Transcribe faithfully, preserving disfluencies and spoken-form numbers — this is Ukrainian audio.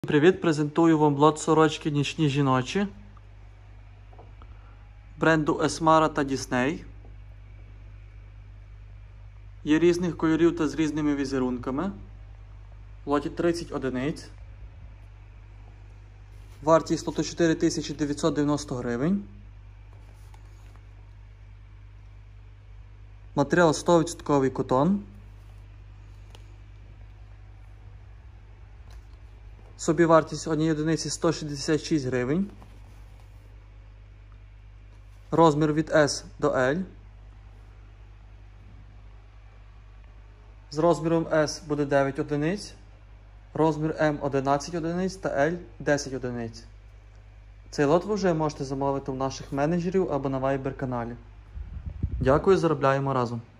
Привіт! Презентую вам лот сорочки нічні жіночі бренду Esmara та Disney. Є різних кольорів та з різними візерунками. В лоті тридцять одиниць. Вартість лоту чотири тисячі дев'ятсот дев'яносто гривень. Матеріал сто відсотків котон. Собівартість однієї одиниці сто шістдесят шість гривень. Розмір від S до L. З розміром S буде дев'ять одиниць, розмір M одинадцять одиниць та L десять одиниць. Цей лот ви вже можете замовити у наших менеджерів або на Viber каналі. Дякую, заробляємо разом!